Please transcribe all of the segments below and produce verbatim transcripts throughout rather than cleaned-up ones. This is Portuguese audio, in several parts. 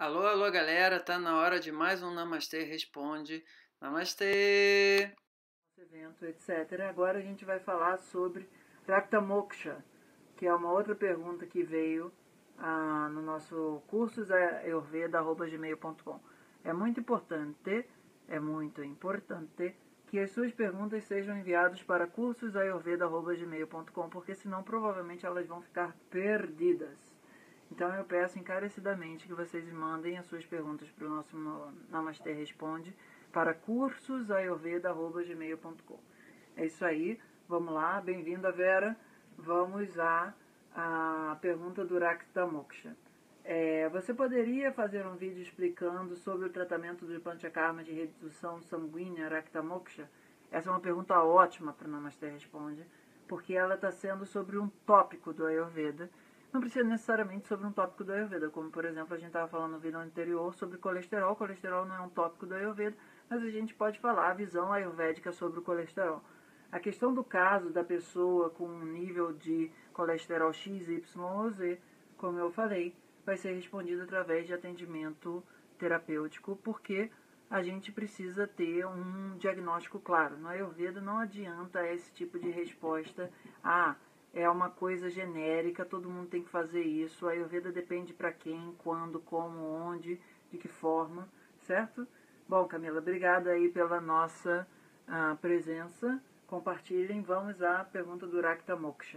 Alô, alô, galera, tá na hora de mais um Namastê Responde. Namastê! Evento, etcétera. Agora a gente vai falar sobre Rakta Moksha, que é uma outra pergunta que veio ah, no nosso cursos ayurveda arroba gmail ponto com. É muito importante, é muito importante que as suas perguntas sejam enviadas para cursos ayurveda arroba gmail ponto com, porque senão provavelmente elas vão ficar perdidas. Então eu peço encarecidamente que vocês mandem as suas perguntas para o nosso Namastê Responde para cursos ayurveda arroba gmail ponto com. É isso aí, vamos lá, bem-vinda Vera. Vamos à, à pergunta do Rakta Moksha. É, você poderia fazer um vídeo explicando sobre o tratamento do Panchakarma de redução sanguínea Rakta Moksha? Essa é uma pergunta ótima para o Namastê Responde, porque ela está sendo sobre um tópico do Ayurveda. Não precisa necessariamente sobre um tópico do Ayurveda, como por exemplo a gente estava falando no vídeo anterior sobre colesterol. O colesterol não é um tópico do Ayurveda, mas a gente pode falar a visão ayurvédica sobre o colesterol. A questão do caso da pessoa com um nível de colesterol X, Y ou Z, como eu falei, vai ser respondido através de atendimento terapêutico, porque a gente precisa ter um diagnóstico claro. No Ayurveda não adianta esse tipo de resposta, ah, é uma coisa genérica, todo mundo tem que fazer isso. A Ayurveda depende para quem, quando, como, onde, de que forma, certo? Bom, Camila, obrigada aí pela nossa uh, presença. Compartilhem. Vamos à pergunta do Rakta Moksha.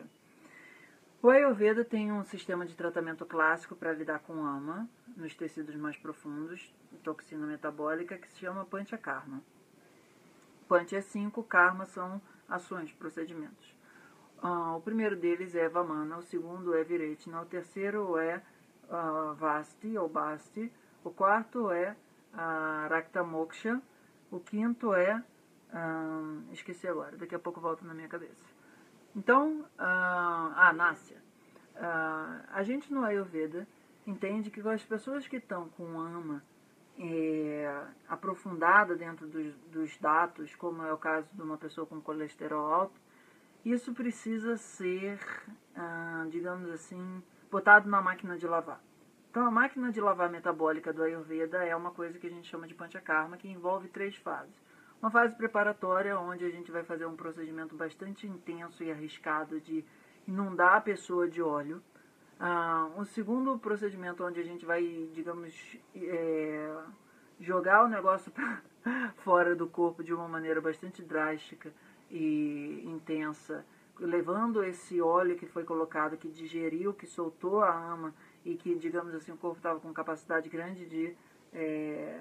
O Ayurveda tem um sistema de tratamento clássico para lidar com ama, nos tecidos mais profundos, toxina metabólica, que se chama Panchakarma. Pancha é cinco, Karma são ações, procedimentos. Uh, o primeiro deles é Vamana, o segundo é Viretna, o terceiro é uh, Vasti ou Basti, o quarto é uh, Rakta Moksha, o quinto é... Uh, esqueci agora, daqui a pouco volta na minha cabeça. Então, uh, ah, Náscia. Uh, a gente no Ayurveda entende que as pessoas que estão com ama é, aprofundada dentro dos, dos dados, como é o caso de uma pessoa com colesterol alto, isso precisa ser, ah, digamos assim, botado na máquina de lavar. Então, a máquina de lavar metabólica do Ayurveda é uma coisa que a gente chama de Panchakarma, que envolve três fases. Uma fase preparatória, onde a gente vai fazer um procedimento bastante intenso e arriscado de inundar a pessoa de óleo. Ah, um segundo procedimento, onde a gente vai, digamos, é, jogar o negócio pra fora do corpo de uma maneira bastante drástica e intensa, levando esse óleo que foi colocado, que digeriu, que soltou a ama e que, digamos assim, o corpo estava com capacidade grande de é,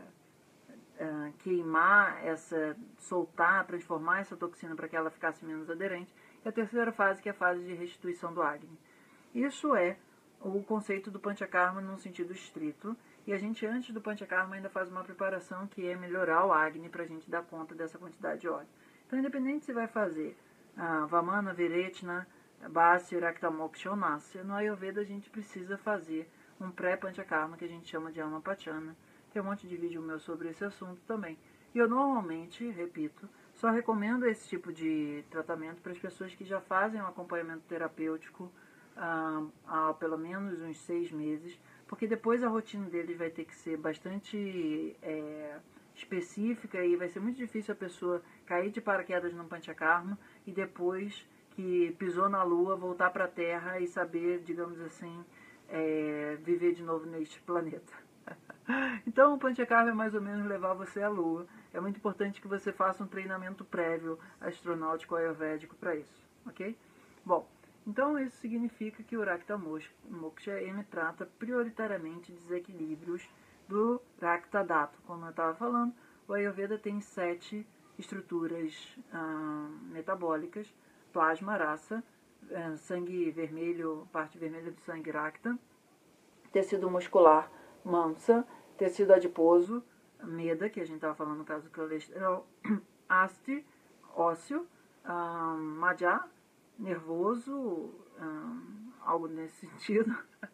é, queimar, essa, soltar, transformar essa toxina para que ela ficasse menos aderente. E a terceira fase, que é a fase de restituição do Agni. Isso é o conceito do Panchakarma num sentido estrito, e a gente, antes do Panchakarma, ainda faz uma preparação que é melhorar o Agni para a gente dar conta dessa quantidade de óleo. Então, independente se vai fazer ah, Vamana, Viretna, Basti, Rakta Moksha ou Náscia, no Ayurveda a gente precisa fazer um pré-Panchakarma, que a gente chama de Amapachana. Tem um monte de vídeo meu sobre esse assunto também. E eu normalmente, repito, só recomendo esse tipo de tratamento para as pessoas que já fazem um acompanhamento terapêutico ah, há pelo menos uns seis meses, porque depois a rotina deles vai ter que ser bastante é, específica e vai ser muito difícil a pessoa cair de paraquedas num Panchakarma e depois que pisou na Lua voltar para a Terra e saber, digamos assim, é, viver de novo neste planeta. Então o Panchakarma é mais ou menos levar você à Lua. É muito importante que você faça um treinamento prévio astronáutico ayurvédico para isso, ok? Bom, então isso significa que o Rakta Moksha ele trata prioritariamente desequilíbrios do Rakta Dhatu. Como eu estava falando, o Ayurveda tem sete estruturas ah, metabólicas: plasma, rasa, ah, sangue vermelho, parte vermelha do sangue Rakta, tecido muscular, Mamsa, tecido adiposo, Meda, que a gente estava falando no caso do colesterol, Asti, ósseo, ah, Madhya, nervoso, um, algo nesse sentido,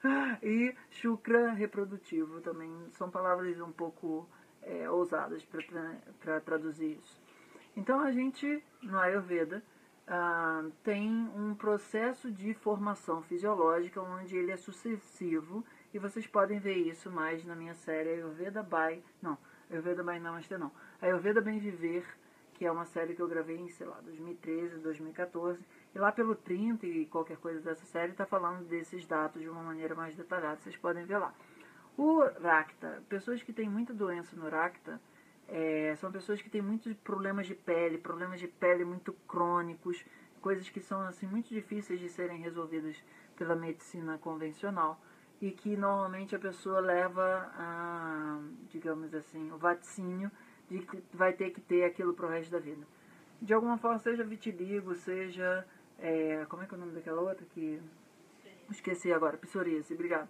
e Shukra, reprodutivo, também são palavras um pouco é, ousadas para traduzir isso. Então a gente, no Ayurveda, uh, tem um processo de formação fisiológica onde ele é sucessivo E vocês podem ver isso mais na minha série Ayurveda by... Não, Ayurveda by Namastê não. Ayurveda Bem Viver, que é uma série que eu gravei em, sei lá, dois mil e treze, dois mil e quatorze. E lá pelo trinta e qualquer coisa dessa série está falando desses dados de uma maneira mais detalhada. Vocês podem ver lá. O Rakta, pessoas que têm muita doença no Rakta, é, são pessoas que têm muitos problemas de pele, problemas de pele muito crônicos, coisas que são assim muito difíceis de serem resolvidas pela medicina convencional e que normalmente a pessoa leva a, digamos assim, o vaticínio de que vai ter que ter aquilo pro resto da vida. De alguma forma, seja vitiligo, seja, é, como é que é o nome daquela outra que... Esqueci agora, psoríase, obrigado.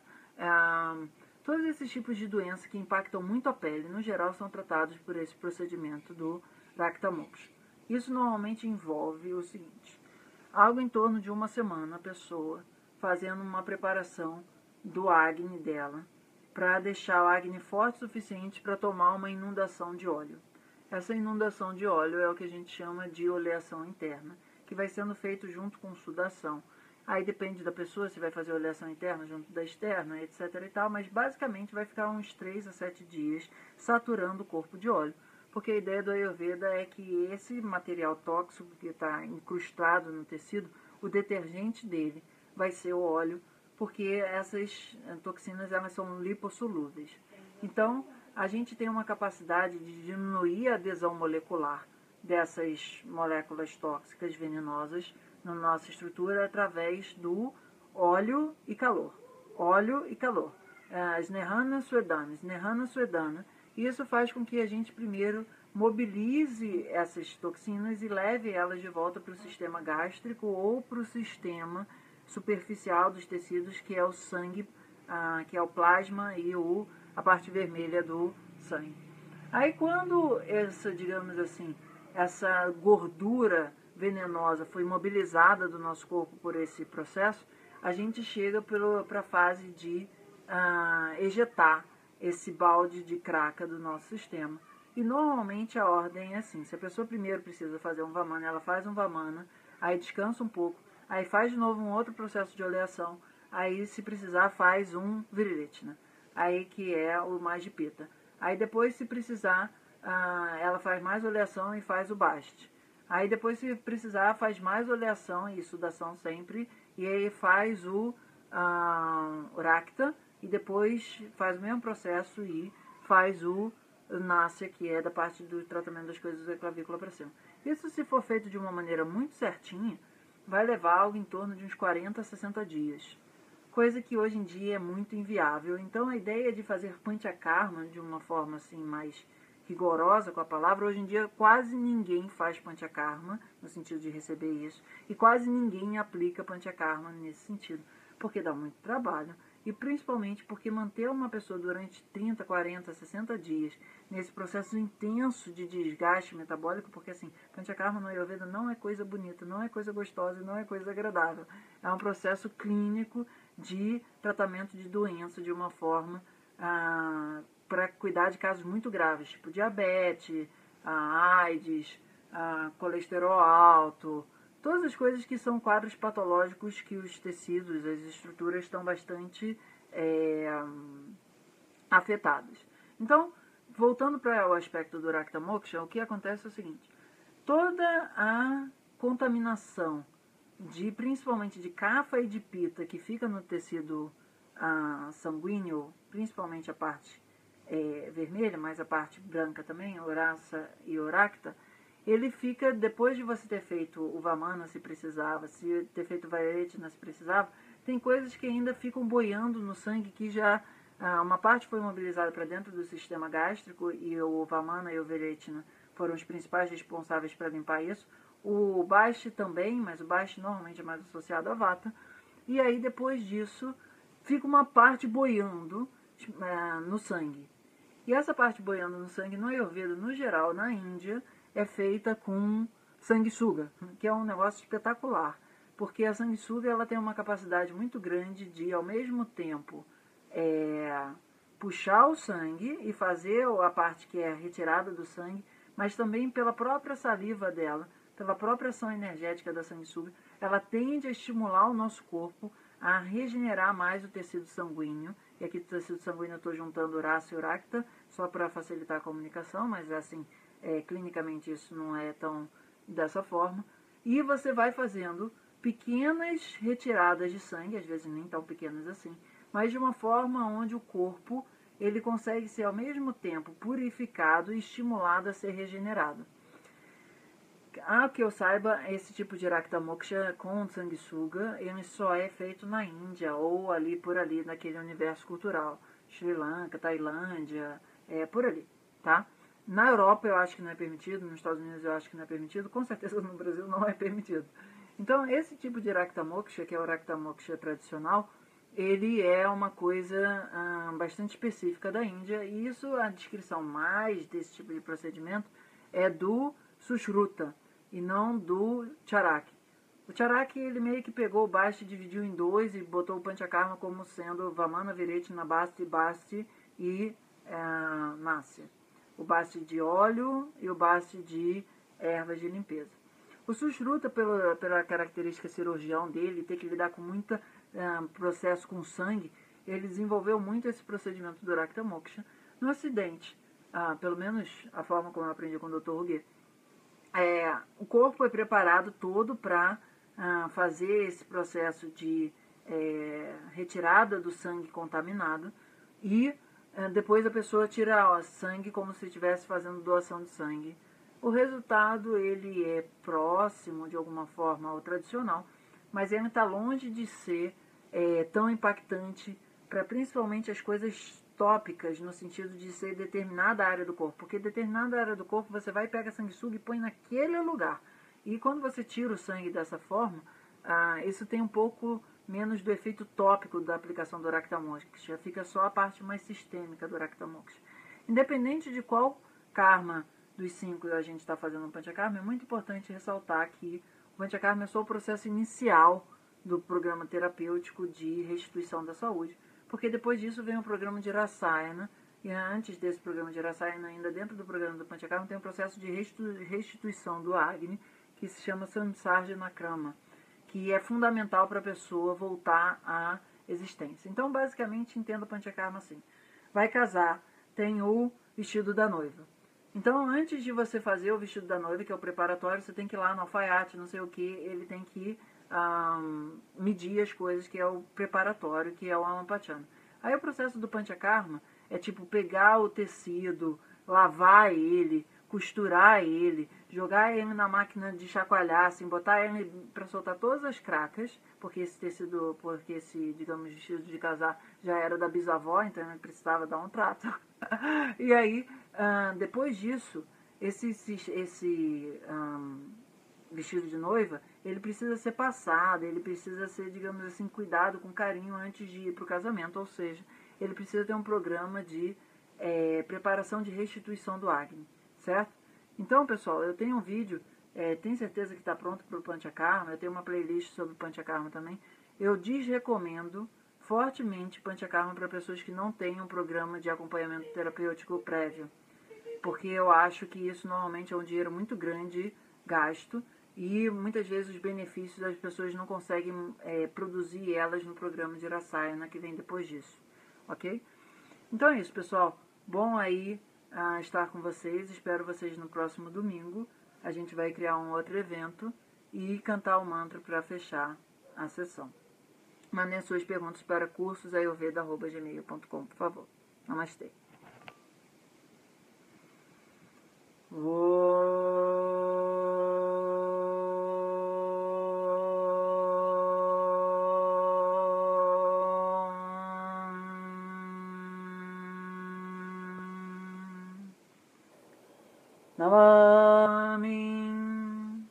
É, todos esses tipos de doenças que impactam muito a pele, no geral, são tratados por esse procedimento do Rakta Moksha. Isso normalmente envolve o seguinte: algo em torno de uma semana, a pessoa fazendo uma preparação do Agni dela, para deixar o Agni forte o suficiente para tomar uma inundação de óleo. Essa inundação de óleo é o que a gente chama de oleação interna, que vai sendo feito junto com sudação. Aí depende da pessoa se vai fazer oleação interna junto da externa, etc e tal, mas basicamente vai ficar uns três a sete dias saturando o corpo de óleo. Porque a ideia do Ayurveda é que esse material tóxico que está incrustado no tecido, o detergente dele vai ser o óleo, porque essas toxinas elas são lipossolúveis. Então, a gente tem uma capacidade de diminuir a adesão molecular dessas moléculas tóxicas venenosas na nossa estrutura através do óleo e calor. Óleo e calor. Snehana Swedana, Snehana Swedana. Isso faz com que a gente primeiro mobilize essas toxinas e leve elas de volta para o sistema gástrico ou para o sistema superficial dos tecidos, que é o sangue, ah, que é o plasma e o, a parte vermelha do sangue. Aí quando essa, digamos assim, essa gordura venenosa foi mobilizada do nosso corpo por esse processo, a gente chega para a fase de ah, ejetar esse balde de craca do nosso sistema. E normalmente a ordem é assim: se a pessoa primeiro precisa fazer um Vamana, ela faz um Vamana, aí descansa um pouco, aí faz de novo um outro processo de oleação, aí se precisar faz um Viriletna, aí que é o mais de pita. Aí depois, se precisar, ah, ela faz mais oleação e faz o Basti. Aí depois, se precisar, faz mais oleação e sudação sempre, e aí faz o ah, Rakta, e depois faz o mesmo processo e faz o Nasya, que é da parte do tratamento das coisas da clavícula para cima. Isso, se for feito de uma maneira muito certinha, vai levar algo em torno de uns quarenta a sessenta dias. Coisa que hoje em dia é muito inviável. Então a ideia de fazer Panchakarma de uma forma assim mais rigorosa com a palavra, hoje em dia quase ninguém faz Panchakarma no sentido de receber isso, e quase ninguém aplica Panchakarma nesse sentido, porque dá muito trabalho. E principalmente porque manter uma pessoa durante trinta, quarenta, sessenta dias nesse processo intenso de desgaste metabólico, porque assim, Panchakarma no Ayurveda não é coisa bonita, não é coisa gostosa, não é coisa agradável. É um processo clínico de tratamento de doença de uma forma ah, para cuidar de casos muito graves, tipo diabetes, ah, AIDS, ah, colesterol alto, todas as coisas que são quadros patológicos que os tecidos, as estruturas estão bastante é, afetadas. Então, voltando para o aspecto do Rakta Moksha, o que acontece é o seguinte: toda a contaminação, de, principalmente de Kapha e de Pitta, que fica no tecido ah, sanguíneo, principalmente a parte é, vermelha, mas a parte branca também, Orasa e Orakta, ele fica, depois de você ter feito o Vamana, se precisava, se ter feito o Vairetna, se precisava, tem coisas que ainda ficam boiando no sangue, que já, ah, uma parte foi mobilizada para dentro do sistema gástrico, e o Vamana e o Vairetna foram os principais responsáveis para limpar isso. O Basti também, mas o Basti normalmente é mais associado a Vata. E aí, depois disso, fica uma parte boiando ah, no sangue. E essa parte boiando no sangue, no Ayurveda, no geral, na Índia, é feita com sanguessuga, que é um negócio espetacular, porque a sanguessuga ela tem uma capacidade muito grande de, ao mesmo tempo, é, puxar o sangue e fazer a parte que é retirada do sangue, mas também pela própria saliva dela, pela própria ação energética da sanguessuga, ela tende a estimular o nosso corpo a regenerar mais o tecido sanguíneo e aqui do tecido sanguíneo eu estou juntando Urácia e Uracta, só para facilitar a comunicação, mas assim, é, clinicamente isso não é tão dessa forma. E você vai fazendo pequenas retiradas de sangue, às vezes nem tão pequenas assim, mas de uma forma onde o corpo ele consegue ser ao mesmo tempo purificado e estimulado a ser regenerado. Ah, que eu saiba, esse tipo de Rakta Moksha com sanguessuga, ele só é feito na Índia ou ali por ali, naquele universo cultural. Sri Lanka, Tailândia, é, por ali, tá? Na Europa eu acho que não é permitido, nos Estados Unidos eu acho que não é permitido, com certeza no Brasil não é permitido. Então esse tipo de Rakta Moksha, que é o Rakta Moksha tradicional, ele é uma coisa ah, bastante específica da Índia, e isso, a descrição mais desse tipo de procedimento é do Sushruta e não do Charaki. O Charaki ele meio que pegou o Basti, dividiu em dois e botou o Panchakarma como sendo Vamana, Vireti, Nabasti, Basti e é, Nasya. O Basti de óleo e o Basti de ervas de limpeza. O Sushruta, pela, pela característica cirurgião dele, ter que lidar com muito é, processo com sangue, ele desenvolveu muito esse procedimento do Rakta Moksha no Ocidente. Ah, pelo menos a forma como eu aprendi com o doutor Ruguet. É, o corpo foi preparado todo para ah, fazer esse processo de é, retirada do sangue contaminado e é, depois a pessoa tira o sangue como se estivesse fazendo doação de sangue. O resultado ele é próximo de alguma forma ao tradicional, mas ele está longe de ser é, tão impactante para principalmente as coisas tópicas, no sentido de ser determinada área do corpo, porque determinada área do corpo você vai, pega sanguessuga e põe naquele lugar. E quando você tira o sangue dessa forma, ah, isso tem um pouco menos do efeito tópico da aplicação do Rakta Moksha, fica só a parte mais sistêmica do Rakta Moksha. Independente de qual karma dos cinco a gente está fazendo no Panchakarma, é muito importante ressaltar que o Panchakarma é só o processo inicial do programa terapêutico de restituição da saúde, porque depois disso vem o programa de Rasayana, e antes desse programa de Rasayana, ainda dentro do programa do Panchakarma, tem um processo de restituição do Agni, que se chama Samsarjana Krama, que é fundamental para a pessoa voltar à existência. Então, basicamente, entenda o Panchakarma assim. Vai casar, tem o vestido da noiva. Então, antes de você fazer o vestido da noiva, que é o preparatório, você tem que ir lá no alfaiate, não sei o que, ele tem que um, medir as coisas, que é o preparatório, que é o Amampachana. Aí o processo do Panchakarma é tipo pegar o tecido, lavar ele, costurar ele, jogar ele na máquina de chacoalhar, assim, botar ele para soltar todas as cracas, porque esse tecido, porque esse, digamos, vestido de casar já era da bisavó, então ele precisava dar um trato. E aí, uh, depois disso, esse, esse, esse um, vestido de noiva, ele precisa ser passado, ele precisa ser, digamos assim, cuidado com carinho antes de ir para o casamento, ou seja, ele precisa ter um programa de é, preparação de restituição do Agni, certo? Então, pessoal, eu tenho um vídeo, é, tenho certeza que está pronto para o Panchakarma, eu tenho uma playlist sobre o Panchakarma também, eu desrecomendo fortemente Panchakarma para pessoas que não têm um programa de acompanhamento terapêutico prévio, porque eu acho que isso normalmente é um dinheiro muito grande gasto e muitas vezes os benefícios as pessoas não conseguem é, produzir elas no programa de Rasayana que vem depois disso, ok? Então é isso, pessoal. Bom aí uh, estar com vocês, espero vocês no próximo domingo. A gente vai criar um outro evento e cantar o mantra para fechar a sessão. Mandem suas perguntas para cursos ayurveda arroba gmail ponto com, por favor. Namastê. Namami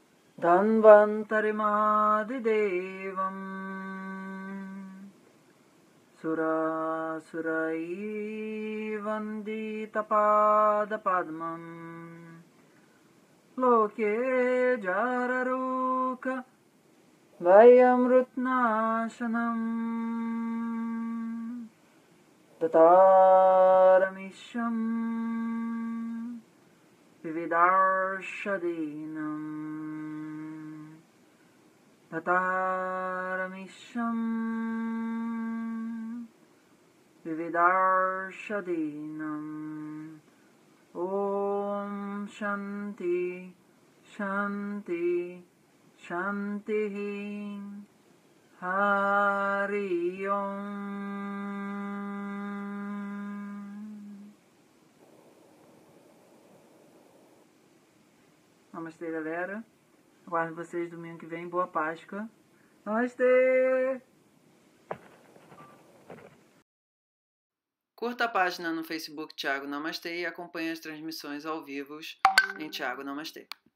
Dhanvantarimadhidevam Sura Surai Vanditapada-padmam Loke Jararuka Vayamrutnashanam Tataramisham Vividarshadinam Tataramisham Vividarshadenam. Om Shanti Shanti Shanti Hari Om. Namastê, galera. Aguardo vocês domingo que vem. Boa Páscoa. Namastê! Curta a página no Facebook Thiago Namastê e acompanhe as transmissões ao vivo em Thiago Namastê.